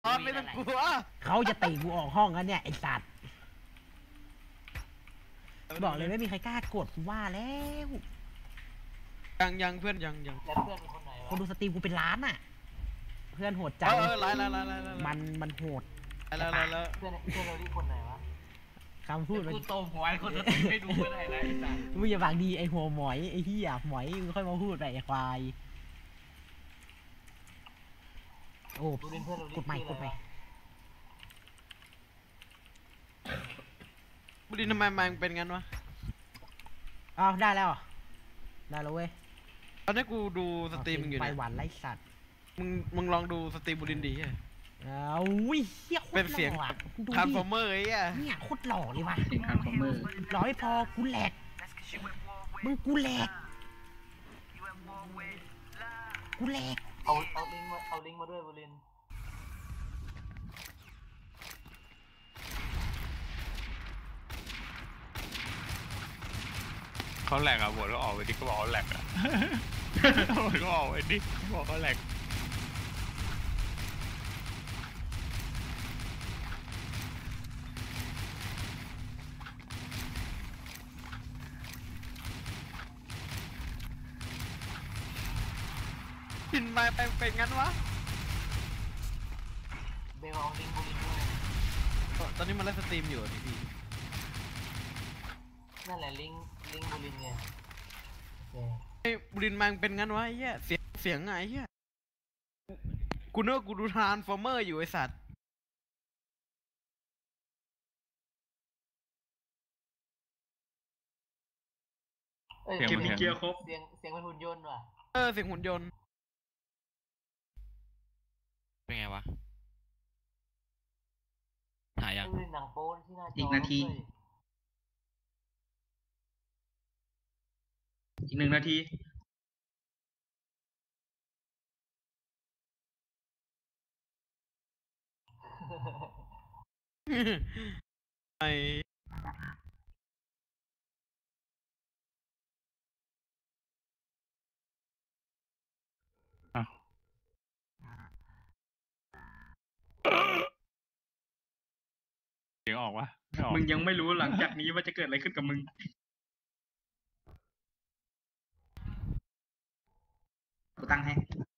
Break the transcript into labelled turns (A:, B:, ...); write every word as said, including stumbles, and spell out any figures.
A: อ๋อไม่ต้องกลัว
B: เขาจะตีกูออกห้องกันเนี่ยไอ้สัตว์บอกเลยไม่มีใครกล้ากดกูว่าแล้ว
A: ยังยังเพื่อนยังยัง
C: แล้วเพื่อนเป็นคนไหนวะ
B: คนดูสตรีมกูเป็นล้านอ่ะเพื่อนโหดจัง
A: เออไล่ไล่ไล่ไล่ไล่
B: มันมันโหด
A: แล้วแล้วแล้ว
C: เพื่อนเพื่อนเราที่คนไหนวะ
B: คำพูดมัน
D: กูโตหัวไอ้คนสตรีมไม่ดูไม่ได้นะไอ้สัส
B: มึงอย่าบางดีไอ้หัวหมอยไอ้เหี้ยหมอยมึงค่อยมาพูดไปไอ้ควายโอ้กดใหม่กดใหม่
A: บุรีทำไมมันเป็นงั้นวะ
B: อ้าวได้แล้วได้แล้วเว้ย
A: ตอนนี้กูดูสตรีมมึงอยู่
B: ไป
A: เนี่ย
B: หวานไล่สัตว์
A: มึงมึงลองดูสตรีมบุรินดี
B: อ้าวอุ้ยเฮี้ยโคตรหล่อ
A: เป็นเสียงทรานส์ฟอร์เมอร์ไอ้อะ
B: เนี่ยโคตรหล่อเลยว่ะ
D: เสียงทรานส์ฟอร์เมอร์
B: ร้อยพอกูแหลกมึงกูแหลกกูแหลก
C: เอาเอาลิงก์มาเอาลิงก์มาด้วยบุริน
E: เขาแหลกอ่ะบทก็ออกไปดิก็บอกเขาแหลกอ่ะบทก็ออกไปดิบอกเขาแหลก
A: กินมาเป็นเป็นงั้นวะ
C: เบลเอาลิงก์บุรินด้วย
A: ตอนนี้มันไลฟ์สตรีมอยู่ดิพี่
C: นั่นแหละลิงก์ลิงก์บุรินไง
A: ไอ้บุรินมันเป็นงั้นวะไอ้เหี้ยเสียงเสียงไงเหี้ยกูเนอะกูดูทรานส์ฟอร์เมอร์อยู่ไอ้สัตว์
C: เก็บเกียร์ครบเสียงเสียงเป็นหุ่นยนต์ว่ะ
A: เออเสียงหุ่นยนต์
E: เป็นไงวะหายัง
C: หนังโป๊ที่หน้าจอ
D: อีกนาทีอีกหนึ่งนาที
A: ไอ
E: เสียงออกวะ
D: มึงยังไม่รู้หลังจากนี้ว่าจะเกิดอะไรขึ้นกับมึงกูตั้งให้